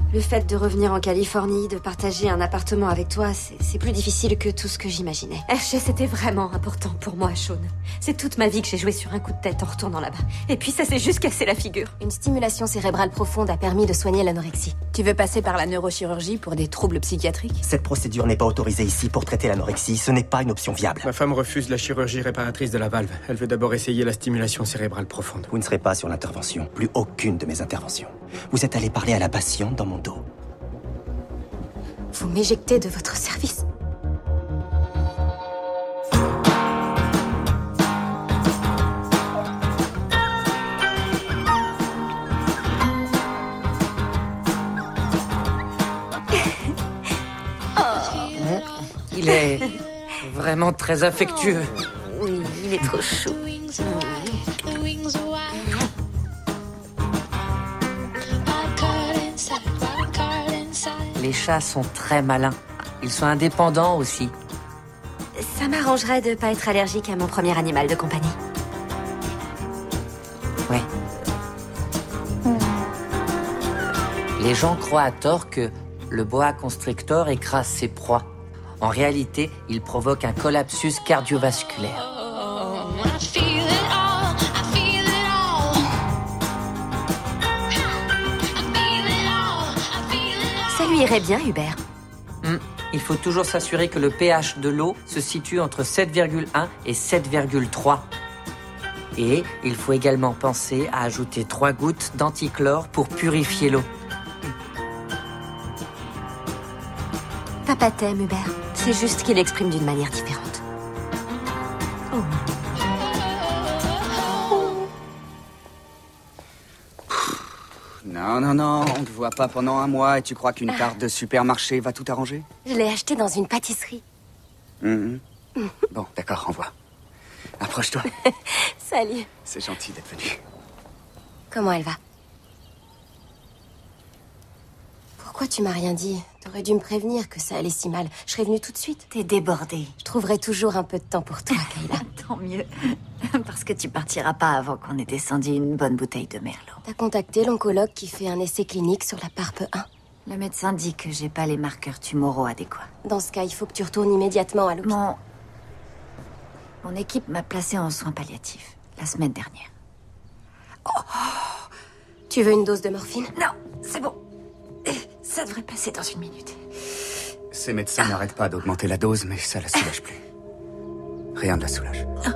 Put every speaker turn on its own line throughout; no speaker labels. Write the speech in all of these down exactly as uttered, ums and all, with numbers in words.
Le fait de revenir en Californie, de partager un appartement avec toi, c'est plus difficile que tout ce que j'imaginais. Hershey, c'était vraiment important pour moi, Shaun. C'est toute ma vie que j'ai joué sur un coup de tête en retournant là-bas. Et puis ça s'est juste cassé la figure.
Une stimulation cérébrale profonde a permis de soigner l'anorexie.
Tu veux passer par la neurochirurgie pour des troubles psychiatriques?
Cette procédure n'est pas autorisée ici pour traiter l'anorexie. Ce n'est pas une option viable.
Ma femme refuse la chirurgie réparatrice de la valve. Elle veut d'abord essayer la stimulation cérébrale profonde.
Vous ne serez pas sur l'intervention. Plus aucune de mes interventions. Vous êtes allé parler à la patiente dans mon dos.
Vous m'éjectez de votre service.
Il est vraiment très affectueux.
Oui, il est trop chou.
Les chats sont très malins. Ils sont indépendants aussi.
Ça m'arrangerait de pas être allergique à mon premier animal de compagnie.
Ouais. Les gens croient à tort que le boa constrictor écrase ses proies. En réalité, il provoque un collapsus cardiovasculaire.
Ça lui irait bien, Hubert.
Hum, Il faut toujours s'assurer que le pH de l'eau se situe entre sept virgule un et sept virgule trois. Et il faut également penser à ajouter trois gouttes d'antichlore pour purifier l'eau.
Papa t'aime, Hubert. C'est juste qu'il l'exprime d'une manière différente. Oh.
Non, non, non, on te voit pas pendant un mois et tu crois qu'une carte de supermarché va tout arranger?
Je l'ai acheté dans une pâtisserie.
Mmh. Bon, d'accord, envoie. Approche-toi.
Salut.
C'est gentil d'être venu.
Comment elle va? Pourquoi tu m'as rien dit? T'aurais dû me prévenir que ça allait si mal. Je serais venue tout de suite.
T'es débordée.
Je trouverai toujours un peu de temps pour toi, Kayla.
Tant mieux. Parce que tu partiras pas avant qu'on ait descendu une bonne bouteille de Merlot.
T'as contacté l'oncologue qui fait un essai clinique sur la PARP un?
Le médecin dit que j'ai pas les marqueurs tumoraux adéquats.
Dans ce cas, il faut que tu retournes immédiatement à l'hôpital.
Mon... Mon équipe m'a placée en soins palliatifs la semaine dernière.
Oh. Tu veux une dose de morphine?
Non, c'est bon. Ça devrait passer dans une minute.
Ces médecins ah. n'arrêtent pas d'augmenter la dose, mais ça la soulage plus. Rien ne la soulage. Oh.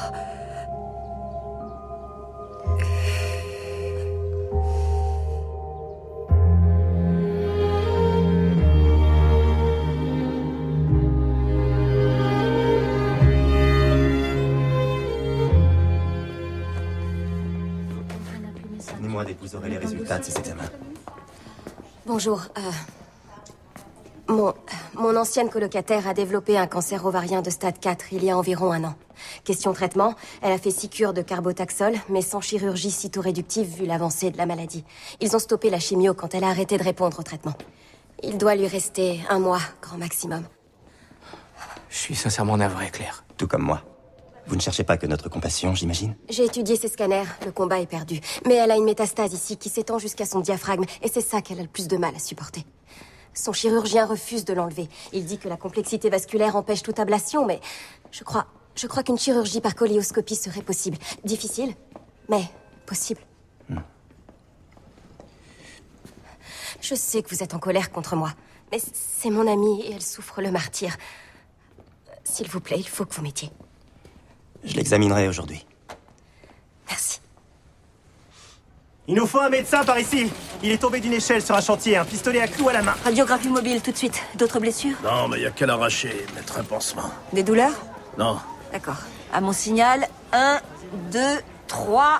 Donnez-moi dès que vous aurez les résultats de ces examens.
Bonjour. Euh, mon, euh, mon ancienne colocataire a développé un cancer ovarien de stade quatre il y a environ un an. Question traitement, elle a fait six cures de carbotaxol, mais sans chirurgie cytoréductive vu l'avancée de la maladie. Ils ont stoppé la chimio quand elle a arrêté de répondre au traitement. Il doit lui rester un mois, grand maximum.
Je suis sincèrement navré, Claire.
Tout comme moi. Vous ne cherchez pas que notre compassion, j'imagine?
J'ai étudié ses scanners, le combat est perdu. Mais elle a une métastase ici qui s'étend jusqu'à son diaphragme, et c'est ça qu'elle a le plus de mal à supporter. Son chirurgien refuse de l'enlever. Il dit que la complexité vasculaire empêche toute ablation, mais je crois, je crois qu'une chirurgie par coléoscopie serait possible. Difficile, mais possible. Hmm. Je sais que vous êtes en colère contre moi, mais c'est mon amie et elle souffre le martyre. S'il vous plaît, il faut que vous m'aidiez.
Je l'examinerai aujourd'hui.
Merci.
Il nous faut un médecin par ici. Il est tombé d'une échelle sur un chantier, un pistolet à clous à la main.
Radiographie mobile tout de suite. D'autres blessures?
Non, mais il y a qu'à l'arracher, mettre un pansement.
Des douleurs?
Non.
D'accord. À mon signal, un, deux, trois...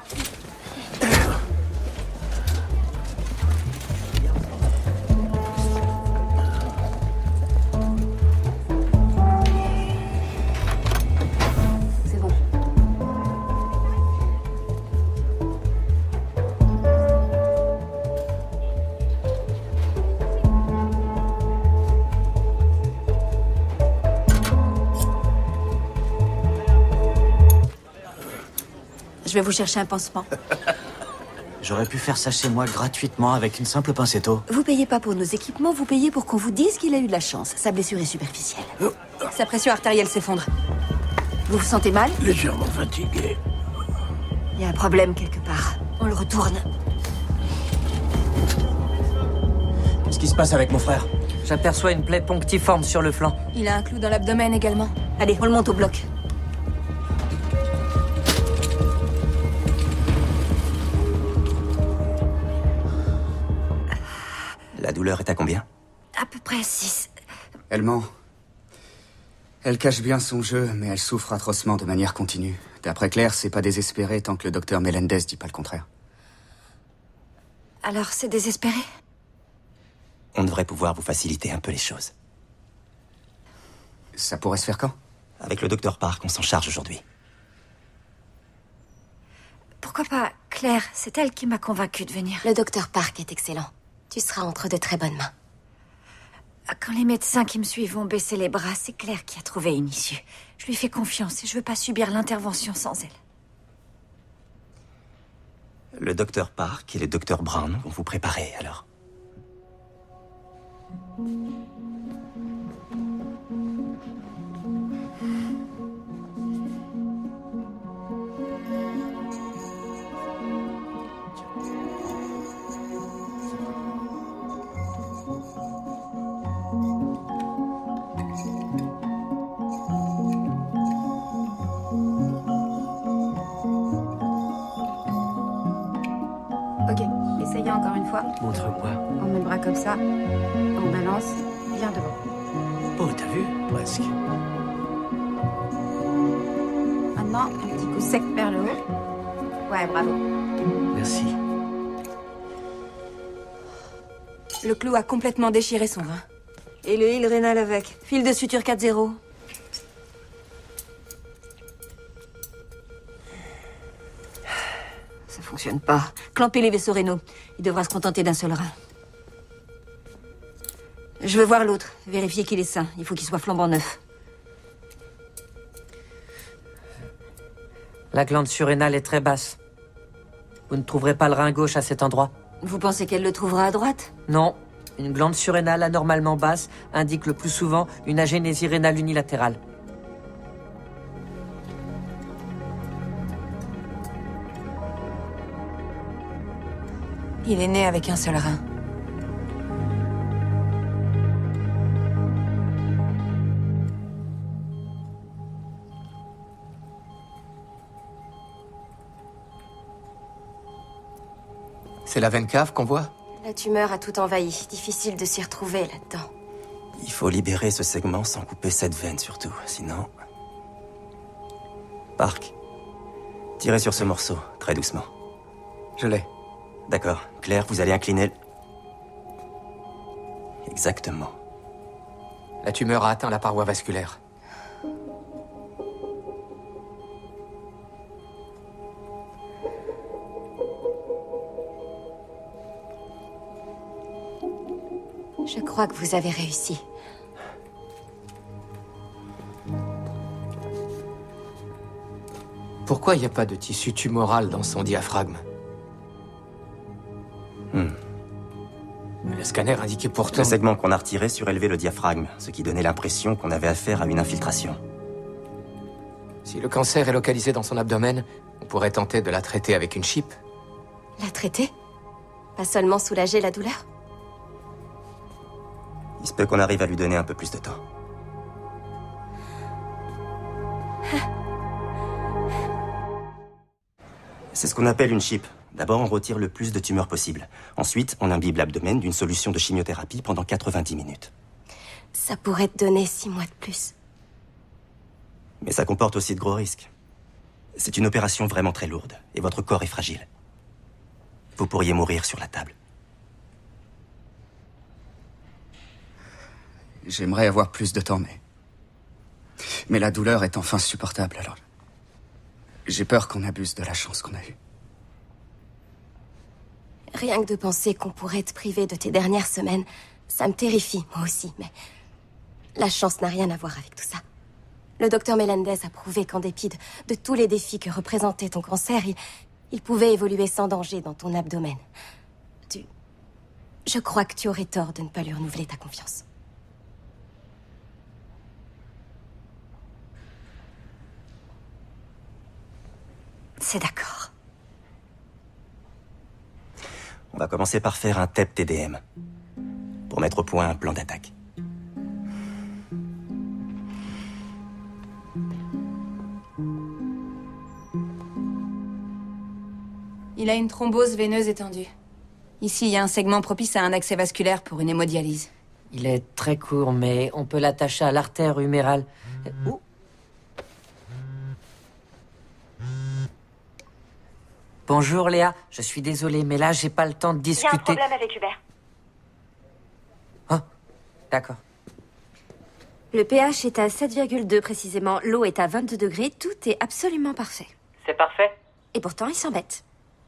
Je vais vous chercher un pansement. J'aurais pu faire ça chez moi gratuitement avec une simple pincetto.
Vous payez pas pour nos équipements, vous payez pour qu'on vous dise qu'il a eu de la chance. Sa blessure est superficielle. Sa pression artérielle s'effondre. Vous vous sentez mal?
Légèrement fatigué.
Il y a un problème quelque part. On le retourne.
Qu'est-ce qui se passe avec mon frère?
J'aperçois une plaie ponctiforme sur le flanc.
Il a un clou dans l'abdomen également. Allez, on le monte au bloc.
La douleur est à combien?
À peu près six.
Elle ment. Elle cache bien son jeu, mais elle souffre atrocement de manière continue. D'après Claire, c'est pas désespéré tant que le docteur Melendez dit pas le contraire.
Alors, c'est désespéré?
On devrait pouvoir vous faciliter un peu les choses.
Ça pourrait se faire quand?
Avec le docteur Park, on s'en charge aujourd'hui.
Pourquoi pas Claire? C'est elle qui m'a convaincue de venir. Le docteur Park est excellent. Tu seras entre de très bonnes mains. Quand les médecins qui me suivent vont baisser les bras, c'est Claire qui a trouvé une issue. Je lui fais confiance et je veux pas subir l'intervention sans elle.
Le docteur Park et le docteur Brown vont vous préparer, alors.
Ok, essayez encore une fois.
Montre-moi.
On met le bras comme ça. On balance. Bien devant.
Oh, t'as vu? Presque.
Maintenant, un petit coup sec vers le haut. Ouais, bravo.
Merci.
Le clou a complètement déchiré son rein. Et le île rénal avec. Fil de suture quatre zéro. Ça fonctionne pas. Clampez les vaisseaux rénaux. Il devra se contenter d'un seul rein. Je veux voir l'autre. Vérifier qu'il est sain. Il faut qu'il soit flambant neuf.
La glande surrénale est très basse. Vous ne trouverez pas le rein gauche à cet endroit.
Vous pensez qu'elle le trouvera à droite?
Non. Une glande surrénale anormalement basse indique le plus souvent une agénésie rénale unilatérale.
Il est né avec un seul rein.
C'est la veine cave qu'on voit?
La tumeur a tout envahi. Difficile de s'y retrouver là-dedans.
Il faut libérer ce segment sans couper cette veine, surtout. Sinon... Park, tirez sur ce morceau, très doucement.
Je l'ai.
D'accord. Claire, vous allez incliner... Exactement.
La tumeur a atteint la paroi vasculaire.
Je crois que vous avez réussi.
Pourquoi il n'y a pas de tissu tumoral dans son diaphragme?
Hmm.
Le scanner indiquait pourtant...
Le segment qu'on a retiré surélevait le diaphragme, ce qui donnait l'impression qu'on avait affaire à une infiltration.
Si le cancer est localisé dans son abdomen, on pourrait tenter de la traiter avec une chip.
La traiter? Pas seulement soulager la douleur?
Il se peut qu'on arrive à lui donner un peu plus de temps. C'est ce qu'on appelle une chip. D'abord, on retire le plus de tumeurs possible. Ensuite, on imbibe l'abdomen d'une solution de chimiothérapie pendant quatre-vingt-dix minutes.
Ça pourrait te donner six mois de plus.
Mais ça comporte aussi de gros risques. C'est une opération vraiment très lourde, et votre corps est fragile. Vous pourriez mourir sur la table.
J'aimerais avoir plus de temps, mais... Mais la douleur est enfin supportable, alors... J'ai peur qu'on abuse de la chance qu'on a eue.
Rien que de penser qu'on pourrait te priver de tes dernières semaines, ça me terrifie, moi aussi, mais... La chance n'a rien à voir avec tout ça. Le docteur Melendez a prouvé qu'en dépit de, de tous les défis que représentait ton cancer, il, Il pouvait évoluer sans danger dans ton abdomen. Tu... Je crois que tu aurais tort de ne pas lui renouveler ta confiance.
C'est d'accord.
On va commencer par faire un T E P T D M. Pour mettre au point un plan d'attaque.
Il a une thrombose veineuse étendue. Ici, il y a un segment propice à un accès vasculaire pour une hémodialyse.
Il est très court, mais on peut l'attacher à l'artère humérale. Ouh. Bonjour Léa, je suis désolé, mais là j'ai pas le temps de discuter.
Il y a un problème avec Hubert.
Oh, d'accord.
Le pH est à sept virgule deux précisément, l'eau est à vingt-deux degrés, tout est absolument parfait.
C'est parfait.
Et pourtant, il s'embête.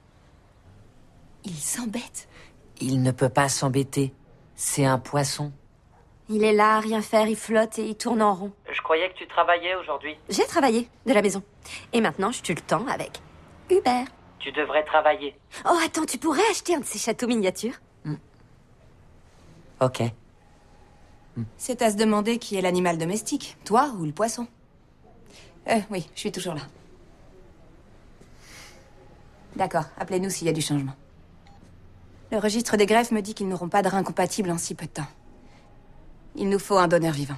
Il s'embête?
Il ne peut pas s'embêter. C'est un poisson.
Il est là, à rien faire, il flotte et il tourne en rond.
Je croyais que tu travaillais aujourd'hui.
J'ai travaillé de la maison. Et maintenant, je tue le temps avec Hubert.
Tu devrais travailler.
Oh, attends, tu pourrais acheter un de ces châteaux miniatures?
Mm. Ok.
Mm. C'est à se demander qui est l'animal domestique, toi ou le poisson. Euh, oui, je suis toujours là. D'accord, appelez-nous s'il y a du changement. Le registre des greffes me dit qu'ils n'auront pas de rein compatible en si peu de temps. Il nous faut un donneur vivant.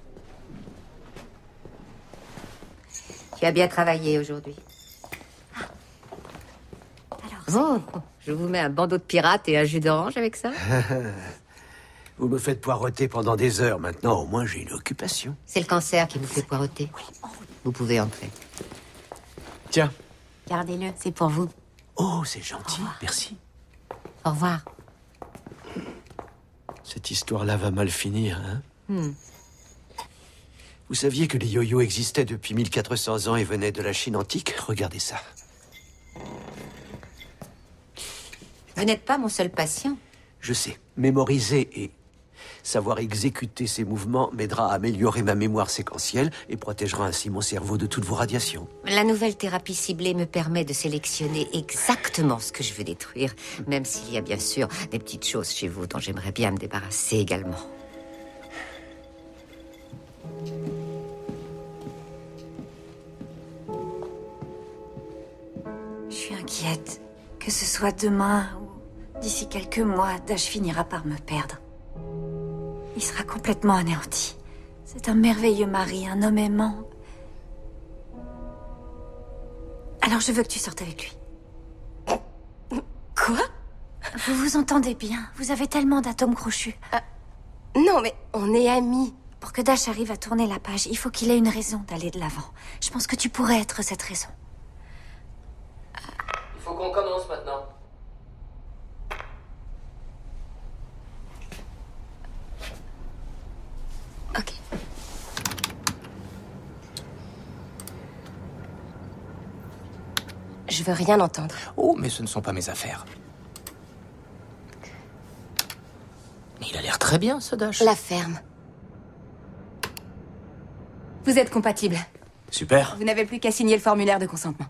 Tu as bien travaillé aujourd'hui. Bon, je vous mets un bandeau de pirate et un jus d'orange avec ça.
Vous me faites poireauter pendant des heures. Maintenant, au moins, j'ai une occupation.
C'est le cancer qui vous fait poireauter. Vous pouvez entrer.
Tiens.
Gardez-le, c'est pour vous.
Oh, c'est gentil, merci.
Au revoir.
Cette histoire-là va mal finir, hein?
Hmm.
Vous saviez que les yo-yo existaient depuis mille quatre cents ans et venaient de la Chine antique? Regardez ça.
Vous n'êtes pas mon seul patient.
Je sais. Mémoriser et savoir exécuter ces mouvements m'aidera à améliorer ma mémoire séquentielle et protégera ainsi mon cerveau de toutes vos radiations.
La nouvelle thérapie ciblée me permet de sélectionner exactement ce que je veux détruire, même s'il y a bien sûr des petites choses chez vous dont j'aimerais bien me débarrasser également.
Je suis inquiète. Que ce soit demain ou d'ici quelques mois, Dash finira par me perdre. Il sera complètement anéanti. C'est un merveilleux mari, un homme aimant. Alors je veux que tu sortes avec lui.
Quoi?
Vous vous entendez bien. Vous avez tellement d'atomes crochus.
Euh, non, mais on est amis.
Pour que Dash arrive à tourner la page, il faut qu'il ait une raison d'aller de l'avant. Je pense que tu pourrais être cette raison.
Il faut qu'on commence maintenant.
Ok. Je veux rien entendre.
Oh, mais ce ne sont pas mes affaires. Mais il a l'air très bien, ce Dash.
La ferme.
Vous êtes compatibles.
Super.
Vous n'avez plus qu'à signer le formulaire de consentement.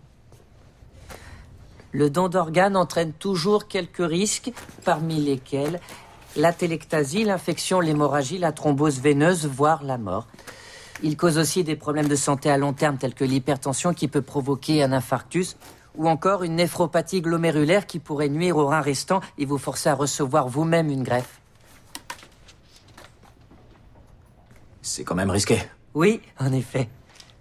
Le don d'organes entraîne toujours quelques risques, parmi lesquels la télectasie, l'infection, l'hémorragie, la thrombose veineuse, voire la mort. Il cause aussi des problèmes de santé à long terme tels que l'hypertension qui peut provoquer un infarctus ou encore une néphropathie glomérulaire qui pourrait nuire aux reins restants et vous forcer à recevoir vous-même une greffe.
C'est quand même risqué.
Oui, en effet.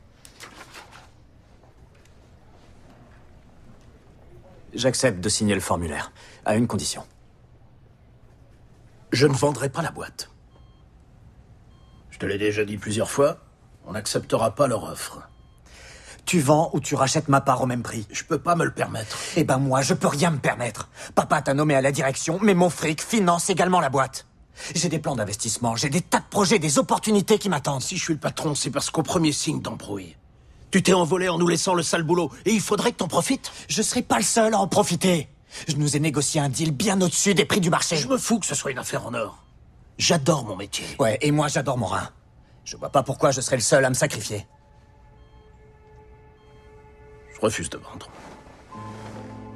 J'accepte de signer le formulaire, à une condition.
Je ne vendrai pas la boîte. Je te l'ai déjà dit plusieurs fois, on n'acceptera pas leur offre.
Tu vends ou tu rachètes ma part au même prix.
Je peux pas me le permettre.
Eh ben moi, je peux rien me permettre. Papa t'a nommé à la direction, mais mon fric finance également la boîte. J'ai des plans d'investissement, j'ai des tas de projets, des opportunités qui m'attendent.
Si je suis le patron, c'est parce qu'au premier signe d'embrouille, tu t'es envolé en nous laissant le sale boulot, et il faudrait que t'en profites.
Je serai pas le seul à en profiter. Je nous ai négocié un deal bien au-dessus des prix du marché.
Je me fous que ce soit une affaire en or. J'adore mon métier.
Ouais, et moi j'adore mon rein. Je vois pas pourquoi je serais le seul à me sacrifier.
Je refuse de vendre.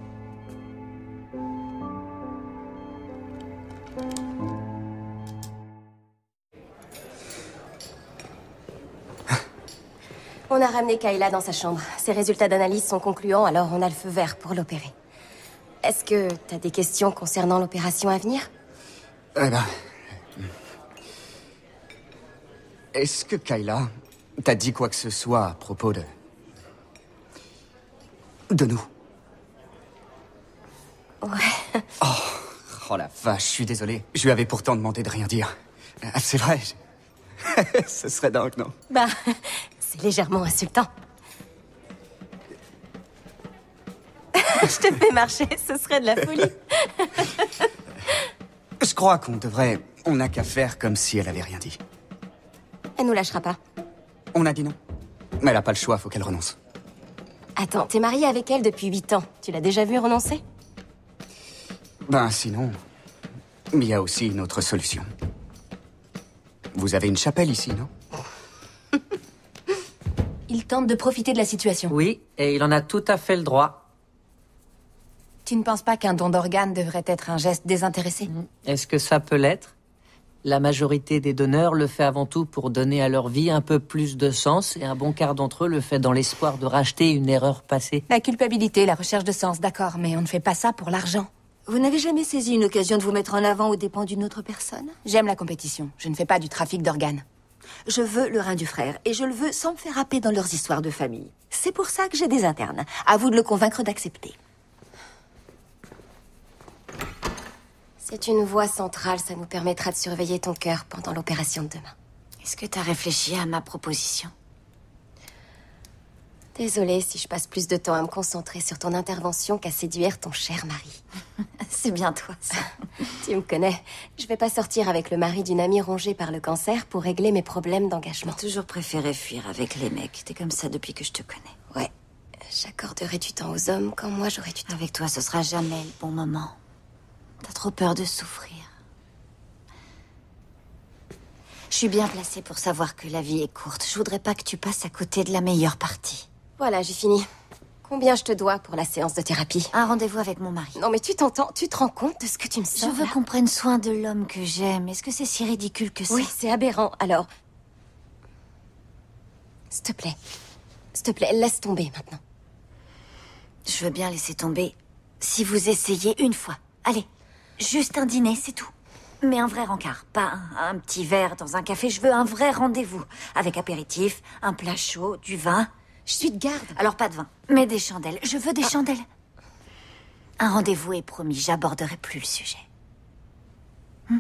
On a ramené Kayla dans sa chambre. Ses résultats d'analyse sont concluants, alors on a le feu vert pour l'opérer. Est-ce que t'as des questions concernant l'opération à venir?
Eh ben... Est-ce que Kayla t'a dit quoi que ce soit à propos de... de nous?
Ouais.
Oh, oh la vache, je suis désolé. Je lui avais pourtant demandé de rien dire. Ah, c'est vrai. Je... Ce serait dingue, non?
Bah, c'est légèrement insultant. Je te fais marcher, ce serait de la folie.
Je crois qu'on devrait... On n'a qu'à faire comme si elle avait rien dit.
Elle nous lâchera pas.
On a dit non. Mais elle a pas le choix, faut qu'elle renonce.
Attends, t'es marié avec elle depuis huit ans. Tu l'as déjà vue renoncer?
Ben sinon... Il y a aussi une autre solution. Vous avez une chapelle ici, non?
Il tente de profiter de la situation.
Oui, et il en a tout à fait le droit.
Tu ne penses pas qu'un don d'organes devrait être un geste désintéressé?
Est-ce que ça peut l'être? La majorité des donneurs le fait avant tout pour donner à leur vie un peu plus de sens, et un bon quart d'entre eux le fait dans l'espoir de racheter une erreur passée.
La culpabilité, la recherche de sens, d'accord, mais on ne fait pas ça pour l'argent.
Vous n'avez jamais saisi une occasion de vous mettre en avant aux dépens d'une autre personne?
J'aime la compétition. Je ne fais pas du trafic d'organes.
Je veux le rein du frère, et je le veux sans me faire happer dans leurs histoires de famille. C'est pour ça que j'ai des internes. À vous de le convaincre d'accepter.
C'est une voie centrale, ça nous permettra de surveiller ton cœur pendant l'opération de demain.
Est-ce que t'as réfléchi à ma proposition?
Désolée si je passe plus de temps à me concentrer sur ton intervention qu'à séduire ton cher mari.
C'est bien toi, ça.
Tu me connais. Je vais pas sortir avec le mari d'une amie rongée par le cancer pour régler mes problèmes d'engagement.
J'ai toujours préféré fuir avec les mecs. T'es comme ça depuis que je te connais.
Ouais. J'accorderai du temps aux hommes quand moi j'aurai du temps.
Avec toi, ce sera jamais le bon moment. T'as trop peur de souffrir. Je suis bien placée pour savoir que la vie est courte. Je voudrais pas que tu passes à côté de la meilleure partie.
Voilà, j'ai fini. Combien je te dois pour la séance de thérapie?
Un rendez-vous avec mon mari.
Non mais tu t'entends, tu te rends compte de ce que tu me sens?
Je veux qu'on prenne soin de l'homme que j'aime. Est-ce que c'est si ridicule que ça?
Oui, c'est aberrant. Alors... S'il te plaît. S'il te plaît, laisse tomber maintenant.
Je veux bien laisser tomber si vous essayez une fois. Allez, juste un dîner, c'est tout. Mais un vrai rencard, pas un, un petit verre dans un café. Je veux un vrai rendez-vous. Avec apéritif, un plat chaud, du vin...
Je suis de garde.
Alors pas de vin, mais des chandelles. Je veux des ah. chandelles. Un rendez-vous est promis, j'aborderai plus le sujet.
Hmm?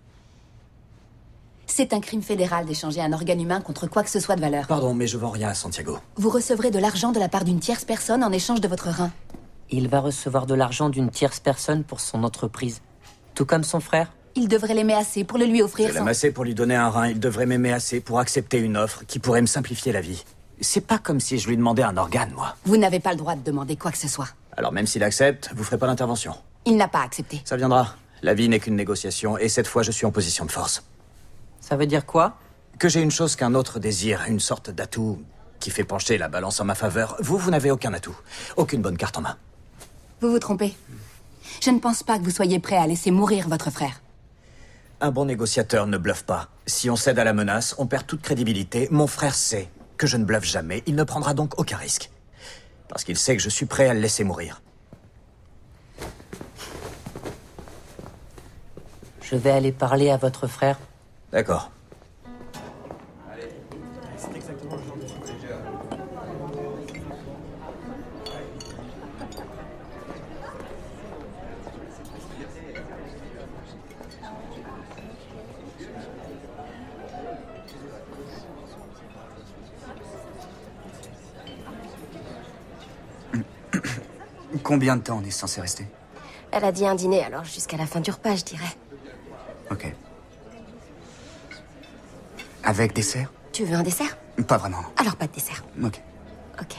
C'est un crime fédéral d'échanger un organe humain contre quoi que ce soit de valeur.
Pardon, mais je vends rien à Santiago.
Vous recevrez de l'argent de la part d'une tierce personne en échange de votre rein.
Il va recevoir de l'argent d'une tierce personne pour son entreprise. Tout comme son frère.
Il devrait l'aimer assez pour le lui offrir.
Je l'aime
sans...
assez pour lui donner un rein. Il devrait m'aimer assez pour accepter une offre qui pourrait me simplifier la vie. C'est pas comme si je lui demandais un organe, moi.
Vous n'avez pas le droit de demander quoi que ce soit.
Alors même s'il accepte, vous ferez pas l'intervention.
Il n'a pas accepté.
Ça viendra. La vie n'est qu'une négociation, et cette fois, je suis en position de force.
Ça veut dire quoi?
Que j'ai une chose qu'un autre désire, une sorte d'atout qui fait pencher la balance en ma faveur. Vous, vous n'avez aucun atout. Aucune bonne carte en main.
Vous vous trompez. Je ne pense pas que vous soyez prêt à laisser mourir votre frère.
Un bon négociateur ne bluffe pas. Si on cède à la menace, on perd toute crédibilité. Mon frère sait que je ne bluffe jamais. Il ne prendra donc aucun risque. Parce qu'il sait que je suis prêt à le laisser mourir.
Je vais aller parler à votre frère.
D'accord.
Combien de temps on est censé rester?
Elle a dit un dîner, alors jusqu'à la fin du repas, je dirais.
Ok. Avec dessert?
Tu veux un dessert?
Pas vraiment.
Alors pas de dessert.
Ok.
Ok.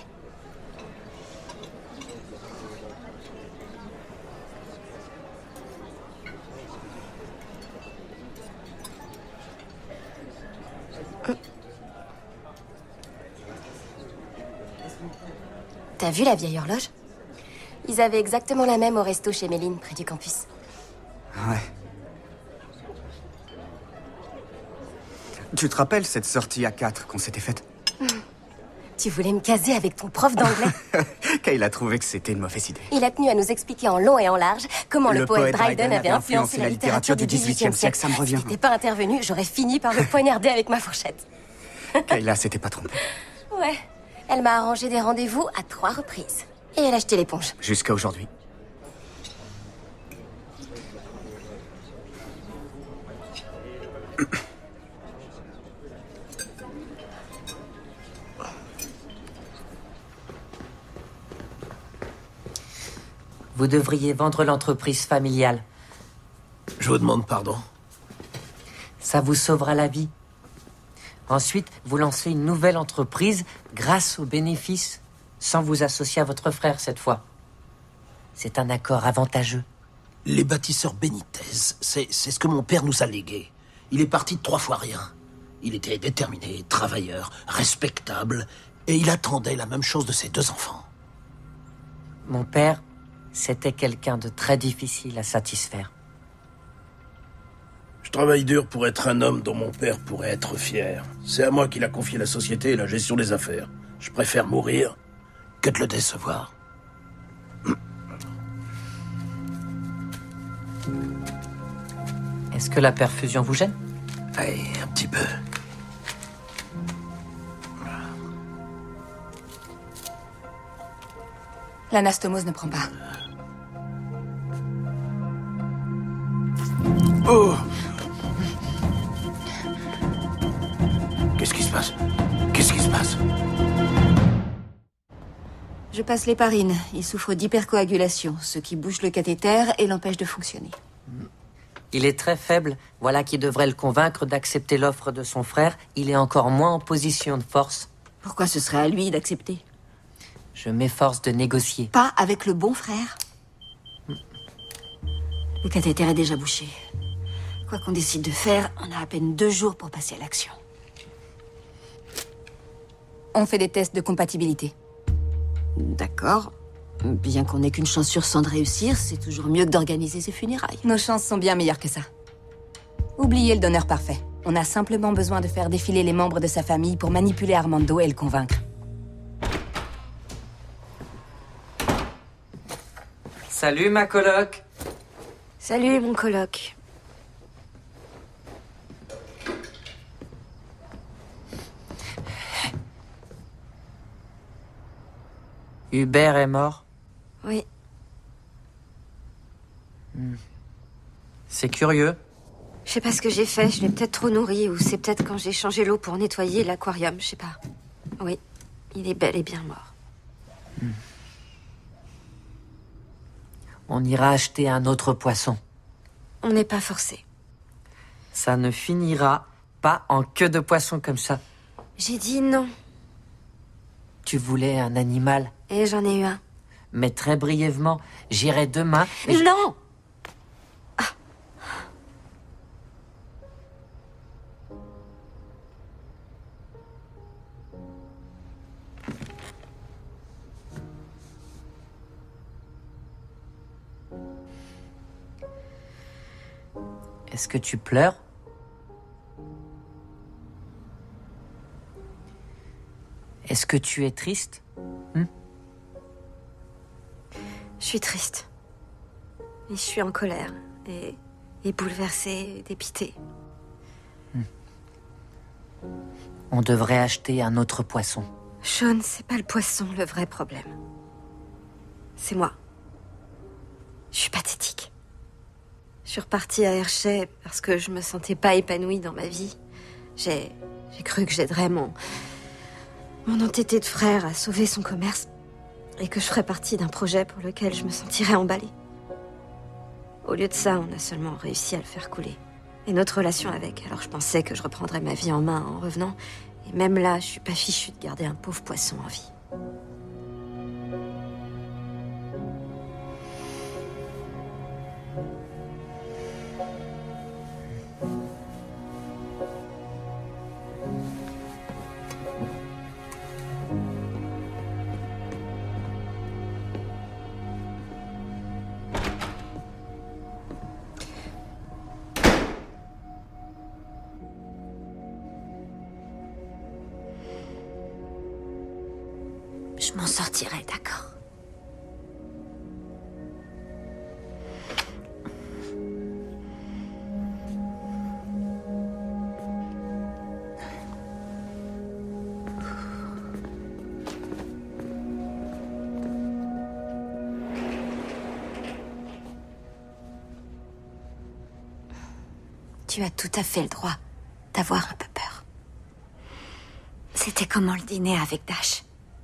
T'as vu la vieille horloge? Ils avaient exactement la même au resto chez Méline, près du campus.
Ouais. Tu te rappelles cette sortie à quatre qu'on s'était faite?
Tu voulais me caser avec ton prof d'anglais?
Kyle a trouvé que c'était une mauvaise idée.
Il a tenu à nous expliquer en long et en large comment le,
Le
poète
poète
Dryden
Dryden
avait influencé la littérature du dix-huitième siècle.
Ça me revient.
Si t'étais pas intervenu, j'aurais fini par le poignarder avec ma fourchette.
Kayla s'était pas trompée.
Ouais. Elle m'a arrangé des rendez-vous à trois reprises. Et elle a jeté l'éponge.
Jusqu'à aujourd'hui.
Vous devriez vendre l'entreprise familiale.
Je vous demande pardon.
Ça vous sauvera la vie. Ensuite, vous lancez une nouvelle entreprise grâce aux bénéfices, sans vous associer à votre frère cette fois. C'est un accord avantageux.
Les bâtisseurs Benitez, c'est c'est ce que mon père nous a légué. Il est parti de trois fois rien. Il était déterminé, travailleur, respectable, et il attendait la même chose de ses deux enfants.
Mon père, c'était quelqu'un de très difficile à satisfaire.
Je travaille dur pour être un homme dont mon père pourrait être fier. C'est à moi qu'il a confié la société et la gestion des affaires. Je préfère mourir que de le décevoir.
Est-ce que la perfusion vous gêne?
Oui, un petit peu.
L'anastomose ne prend pas.
Oh! Qu'est-ce qui se passe? Qu'est-ce qui se passe?
Je passe l'héparine. Il souffre d'hypercoagulation, ce qui bouche le cathéter et l'empêche de fonctionner.
Il est très faible, voilà qui devrait le convaincre d'accepter l'offre de son frère. Il est encore moins en position de force.
Pourquoi ce serait à lui d'accepter?
Je m'efforce de négocier.
Pas avec le bon frère. Le cathéter est déjà bouché. Quoi qu'on décide de faire, on a à peine deux jours pour passer à l'action.
On fait des tests de compatibilité.
D'accord. Bien qu'on n'ait qu'une chance sur cent de réussir, c'est toujours mieux que d'organiser ses funérailles.
Nos chances sont bien meilleures que ça. Oubliez le donneur parfait. On a simplement besoin de faire défiler les membres de sa famille pour manipuler Armando et le convaincre.
Salut, ma coloc.
Salut, mon coloc.
Hubert est mort?
Oui.
Hmm. C'est curieux.
Je sais pas ce que j'ai fait, je l'ai peut-être trop nourri, ou c'est peut-être quand j'ai changé l'eau pour nettoyer l'aquarium, je sais pas. Oui, il est bel et bien mort.
Hmm. On ira acheter un autre poisson.
On n'est pas forcé.
Ça ne finira pas en queue de poisson comme ça.
J'ai dit non.
Tu voulais un animal?
Et j'en ai eu un.
Mais très brièvement, j'irai demain... et je-
Non!
Est-ce que tu pleures? Est-ce que tu es triste? Hmm?
Je suis triste. Et je suis en colère. Et, et bouleversée, et dépitée.
Hmm. On devrait acheter un autre poisson.
Sean, c'est pas le poisson le vrai problème. C'est moi. Je suis pathétique. Je suis repartie à Hershey parce que je me sentais pas épanouie dans ma vie. J'ai, j'ai cru que j'aiderais mon, mon entêté de frère à sauver son commerce et que je ferais partie d'un projet pour lequel je me sentirais emballée. Au lieu de ça, on a seulement réussi à le faire couler. Et notre relation avec, alors je pensais que je reprendrais ma vie en main en revenant. Et même là, je suis pas fichue de garder un pauvre poisson en vie.
m'en sortirai, d'accord? Tu as tout à fait le droit d'avoir un peu peur. C'était comment le dîner avec Dash?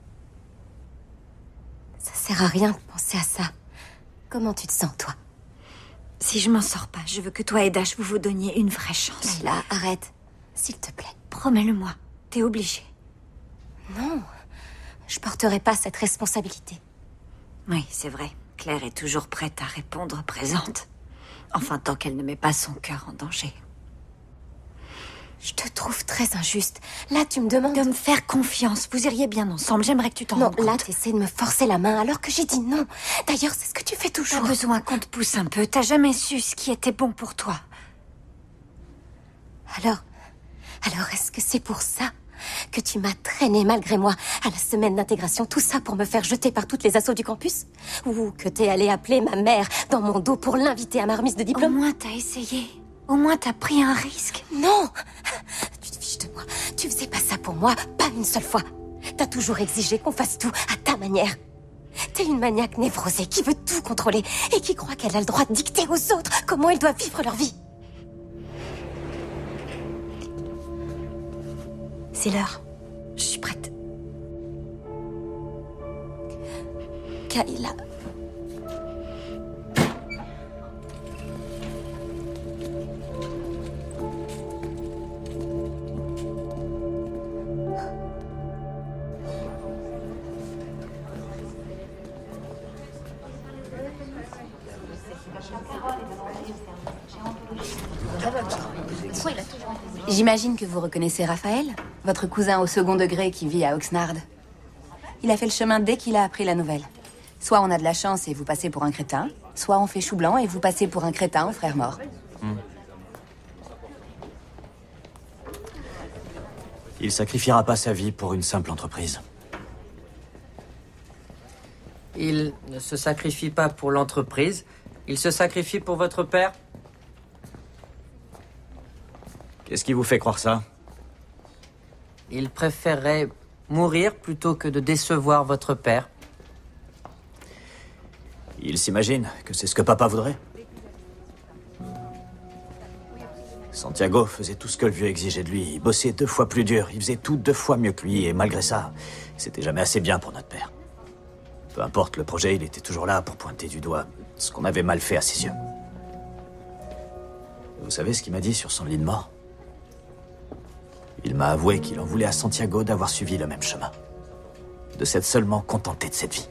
Ça sert à rien de penser à ça. Comment tu te sens, toi?
Si je m'en sors pas, je veux que toi et Dash vous vous donniez une vraie chance.
Layla, arrête. S'il te plaît.
Promets-le-moi. T'es obligée.
Non. Je porterai pas cette responsabilité.
Oui, c'est vrai. Claire est toujours prête à répondre présente. Enfin, tant qu'elle ne met pas son cœur en danger.
Je te trouve très injuste. Là, tu me demandes...
De me faire confiance. Vous iriez bien ensemble. J'aimerais que tu t'en
Non,
rendes compte.
là, t'essaies de me forcer la main alors que j'ai dit non. D'ailleurs, c'est ce que tu fais toujours.
T'as besoin qu'on te pousse un peu. T'as jamais su ce qui était bon pour toi.
Alors... Alors, est-ce que c'est pour ça que tu m'as traîné malgré moi à la semaine d'intégration, tout ça pour me faire jeter par toutes les assos du campus? Ou que t'es allé appeler ma mère dans mon dos pour l'inviter à ma remise de diplôme?
Au moins, t'as essayé. Au moins, t'as pris un risque.
Non! Tu te fiches de moi. Tu faisais pas ça pour moi, pas une seule fois. T'as toujours exigé qu'on fasse tout à ta manière. T'es une maniaque névrosée qui veut tout contrôler et qui croit qu'elle a le droit de dicter aux autres comment ils doivent vivre leur vie.
C'est l'heure. Je suis prête.
Kayla...
J'imagine que vous reconnaissez Raphaël, votre cousin au second degré qui vit à Oxnard. Il a fait le chemin dès qu'il a appris la nouvelle. Soit on a de la chance et vous passez pour un crétin, soit on fait chou blanc et vous passez pour un crétin au frère mort.
Hmm. Il sacrifiera pas sa vie pour une simple entreprise.
Il ne se sacrifie pas pour l'entreprise, il se sacrifie pour votre père.
Qu'est-ce qui vous fait croire ça?
Il préférerait mourir plutôt que de décevoir votre père.
Il s'imagine que c'est ce que papa voudrait. Santiago faisait tout ce que le vieux exigeait de lui. Il bossait deux fois plus dur, il faisait tout deux fois mieux que lui, et malgré ça, c'était jamais assez bien pour notre père. Peu importe le projet, il était toujours là pour pointer du doigt ce qu'on avait mal fait à ses yeux. Vous savez ce qu'il m'a dit sur son lit de mort? Il m'a avoué qu'il en voulait à Santiago d'avoir suivi le même chemin. De s'être seulement contenté de cette vie.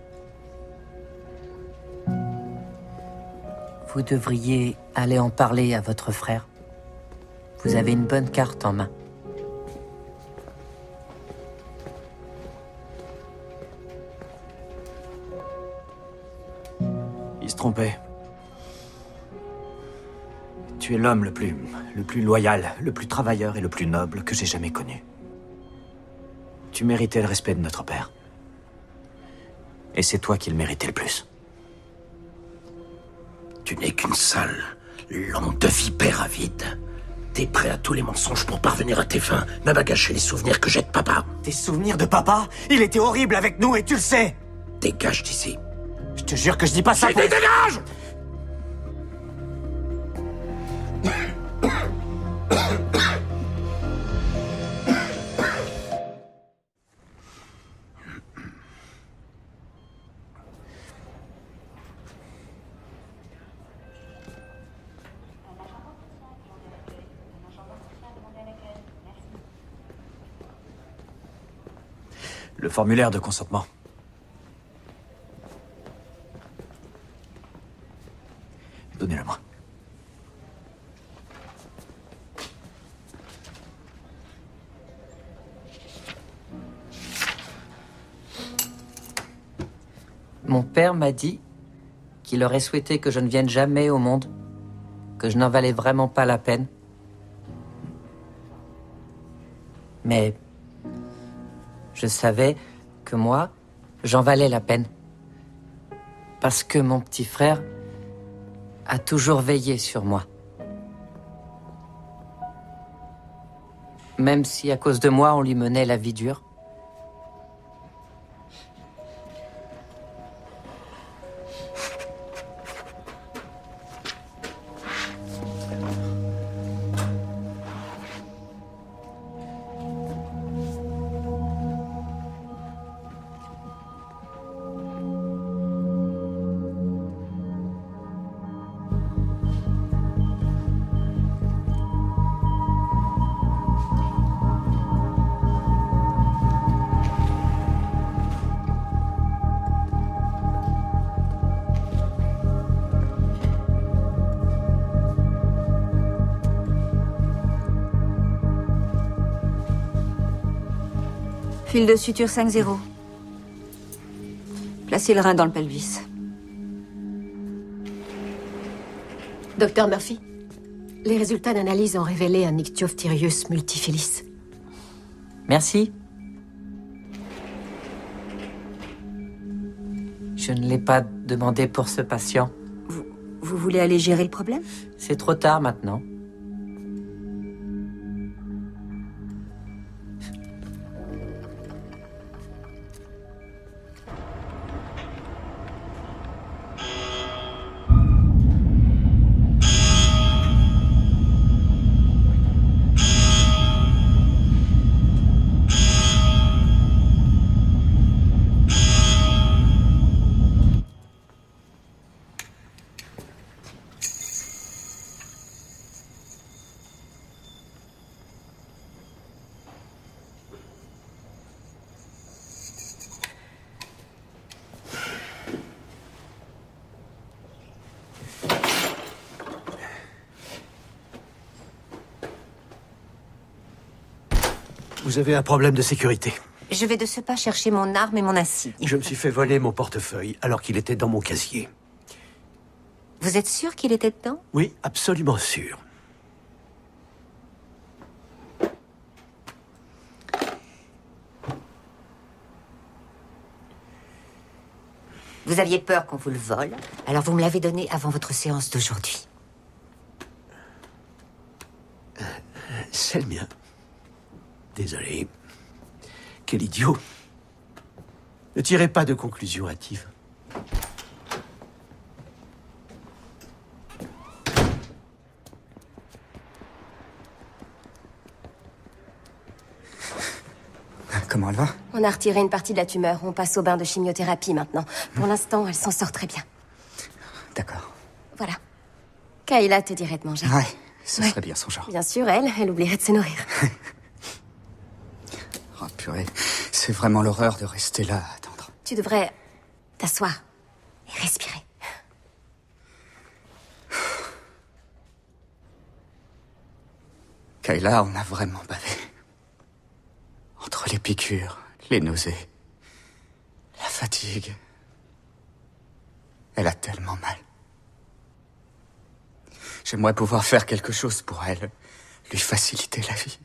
Vous devriez aller en parler à votre frère. Vous avez une bonne carte en main.
Il se trompait. Tu es l'homme le plus, le plus loyal, le plus travailleur et le plus noble que j'ai jamais connu. Tu méritais le respect de notre père. Et c'est toi qui le méritais le plus.
Tu n'es qu'une sale langue de vipère avide. T'es prêt à tous les mensonges pour parvenir à tes fins, même à gâcher les souvenirs que j'ai de papa.
Tes souvenirs de papa? Il était horrible avec nous et tu le sais.
Dégage d'ici.
Je te jure que je dis pas ça
J'ai
pour...
dit dégage!
Le formulaire de consentement. Donnez-le-moi.
Mon père m'a dit qu'il aurait souhaité que je ne vienne jamais au monde, que je n'en valais vraiment pas la peine. Mais je savais que moi, J'en valais la peine. Parce que mon petit frère a toujours veillé sur moi. Même si à cause de moi, on lui menait la vie dure.
Fil de suture cinq zéro. Placez le rein dans le pelvis.
Docteur Murphy, les résultats d'analyse ont révélé un Ichthyophthirius multifilis.
Merci. Je ne l'ai pas demandé pour ce patient.
Vous, vous voulez aller gérer le problème?
C'est trop tard maintenant.
Vous avez un problème de sécurité.
Je vais de ce pas chercher mon arme et mon insigne.
Je me suis fait voler mon portefeuille alors qu'il était dans mon casier.
Vous êtes sûr qu'il était dedans?
Oui, absolument sûr.
Vous aviez peur qu'on vous le vole, alors vous me l'avez donné avant votre séance d'aujourd'hui.
C'est le mien. Désolé. Quel idiot. Ne tirez pas de conclusions hâtives.
Comment elle va?
On a retiré une partie de la tumeur. On passe au bain de chimiothérapie maintenant. Pour l'instant, elle s'en sort très bien.
D'accord.
Voilà. Kayla te dirait de manger.
Ouais, ce
Ouais.
serait bien son genre.
Bien sûr, elle, elle oublierait de se nourrir.
Oh purée, c'est vraiment l'horreur de rester là à attendre.
Tu devrais t'asseoir et respirer.
Kayla, on a vraiment bavé. Entre les piqûres, les nausées, la fatigue. Elle a tellement mal. J'aimerais pouvoir faire quelque chose pour elle, lui faciliter la vie.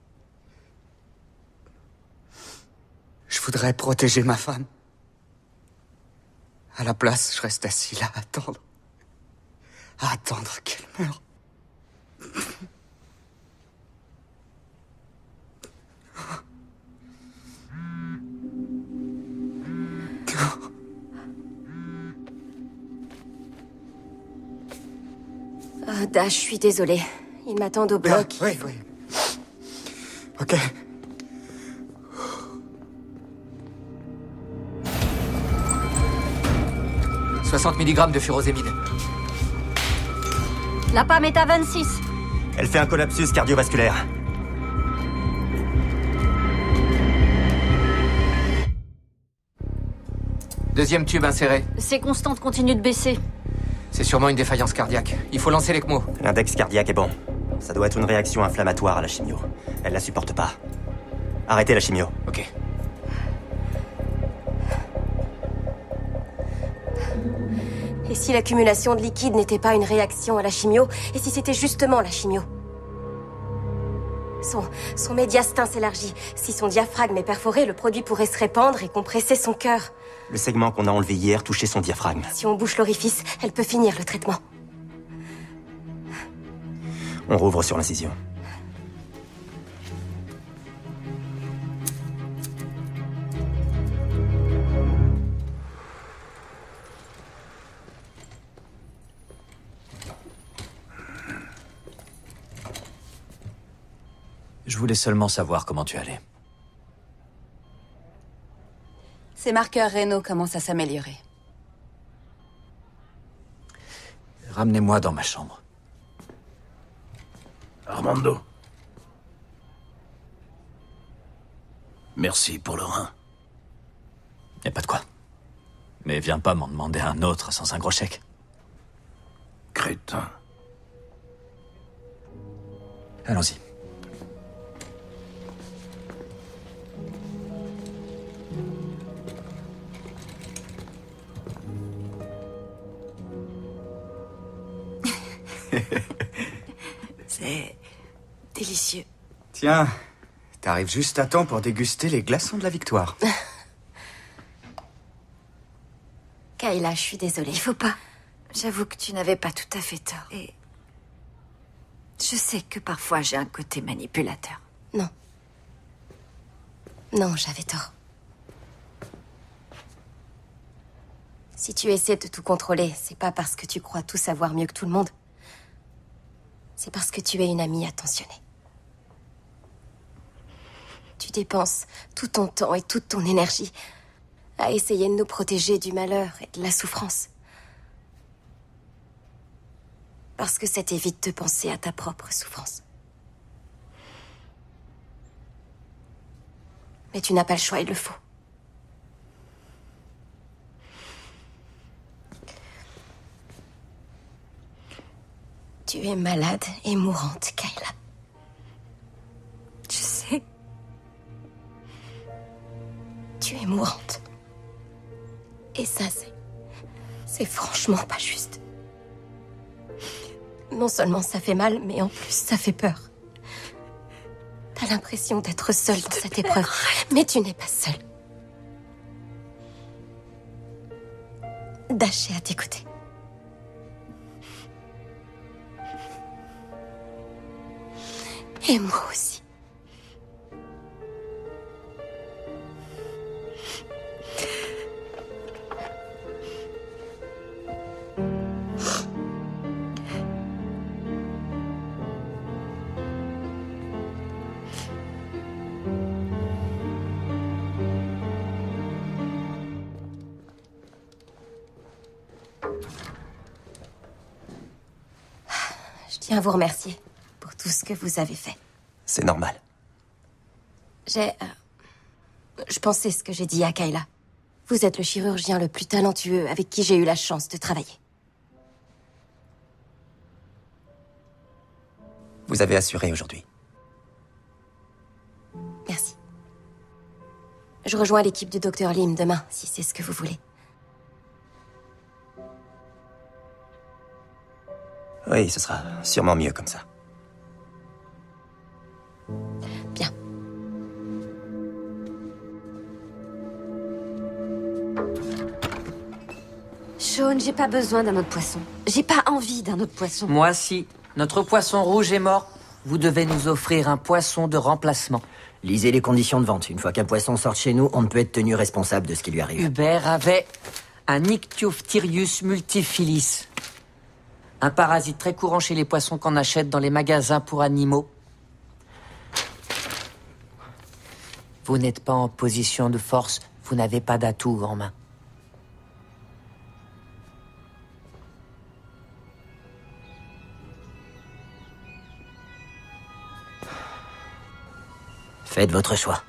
Je voudrais protéger ma femme. À la place, je reste assis là à attendre. À attendre qu'elle meure.
Ah, Dash, je suis désolée. Ils m'attendent au bloc.
Oui, oui. Ok.
soixante milligrammes de furosémide.
La P A M est à vingt-six.
Elle fait un collapsus cardiovasculaire.
Deuxième tube inséré.
Ses constantes continuent de baisser.
C'est sûrement une défaillance cardiaque. Il faut lancer l'ECMO.
L'index cardiaque est bon. Ça doit être une réaction inflammatoire à la chimio. Elle la supporte pas. Arrêtez la chimio.
Ok.
Et si l'accumulation de liquide n'était pas une réaction à la chimio? Et si c'était justement la chimio? Son, son médiastin s'élargit. Si son diaphragme est perforé, le produit pourrait se répandre et compresser son cœur.
Le segment qu'on a enlevé hier touchait son diaphragme.
Si on bouche l'orifice, elle peut finir le traitement.
On rouvre sur l'incision.
Je voulais seulement savoir comment tu allais.
Ses marqueurs rénaux commencent à s'améliorer.
Ramenez-moi dans ma chambre.
Armando. Merci pour le rein.
Y a pas de quoi. Mais viens pas m'en demander un autre sans un gros chèque.
Crétin.
Allons-y.
C'est délicieux.
Tiens, t'arrives juste à temps pour déguster les glaçons de la victoire.
Kayla, je suis désolée.
Il faut pas. J'avoue que tu n'avais pas tout à fait tort. Et je sais que parfois j'ai un côté manipulateur.
Non. Non, j'avais tort. Si tu essaies de tout contrôler, c'est pas parce que tu crois tout savoir mieux que tout le monde. C'est parce que tu es une amie attentionnée. Tu dépenses tout ton temps et toute ton énergie à essayer de nous protéger du malheur et de la souffrance. Parce que ça t'évite de penser à ta propre souffrance. Mais tu n'as pas le choix, il le faut. Tu es malade et mourante, Kayla.
Je sais.
Tu es mourante. Et ça, c'est... c'est franchement pas juste. Non seulement ça fait mal, mais en plus ça fait peur. T'as l'impression d'être seule dans cette épreuve, mais tu n'es pas seule. Dash est à tes côtés. Et moi aussi. Je tiens à vous remercier pour tout ce que vous avez fait.
C'est normal.
J'ai... euh, je pensais ce que j'ai dit à Kayla. Vous êtes le chirurgien le plus talentueux avec qui j'ai eu la chance de travailler.
Vous avez assuré aujourd'hui.
Merci. Je rejoins l'équipe du docteur Lim demain, si c'est ce que vous voulez.
Oui, ce sera sûrement mieux comme ça.
Bien.
Sean, j'ai pas besoin d'un autre poisson. J'ai pas envie d'un autre poisson.
Moi, si. Notre poisson rouge est mort. Vous devez nous offrir un poisson de remplacement.
Lisez les conditions de vente. Une fois qu'un poisson sort de chez nous, on ne peut être tenu responsable de ce qui lui arrive.
Hubert avait un Ichthyophthirius multifilis. Un parasite très courant chez les poissons qu'on achète dans les magasins pour animaux. Vous n'êtes pas en position de force. Vous n'avez pas d'atout en main.
Faites votre choix.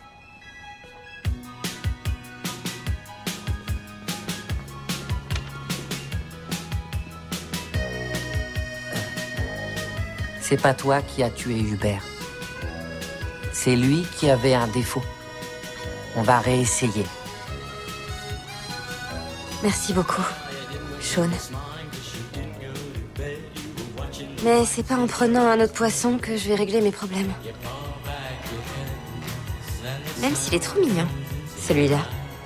C'est pas toi qui as tué Hubert. C'est lui qui avait un défaut. On va réessayer.
Merci beaucoup, Sean. Mais c'est pas en prenant un autre poisson que je vais régler mes problèmes. Même s'il est trop mignon, celui-là.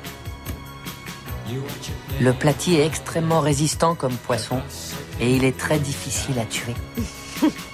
Le plati est extrêmement résistant comme poisson et il est très difficile à tuer.